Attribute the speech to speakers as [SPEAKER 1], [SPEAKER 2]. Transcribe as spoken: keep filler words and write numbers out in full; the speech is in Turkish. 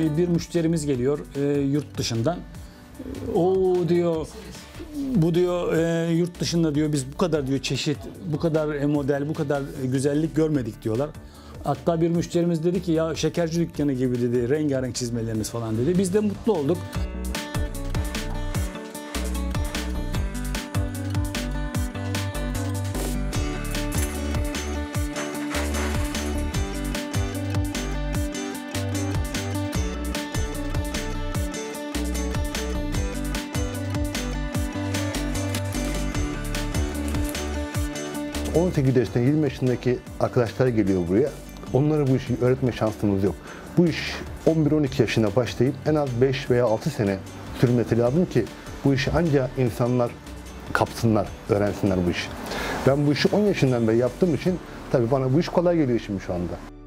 [SPEAKER 1] bir, bir müşterimiz geliyor e, yurt dışından. O diyor, bu diyor e, yurt dışında diyor biz bu kadar diyor çeşit, bu kadar e, model, bu kadar e, güzellik görmedik diyorlar. Hatta bir müşterimiz dedi ki ya şekerci dükkanı gibi dedi, rengarenk çizmeleriniz falan dedi. Biz de mutlu olduk.
[SPEAKER 2] on sekiz yaşında yirmi yaşındaki arkadaşlar geliyor buraya. Onlara bu işi öğretme şansımız yok. Bu iş on bir on iki yaşında başlayıp en az beş veya altı sene sürmesi lazım ki bu işi ancak insanlar kapsınlar, öğrensinler bu işi. Ben bu işi on yaşından beri yaptığım için tabii bana bu iş kolay geliyor şimdi şu anda.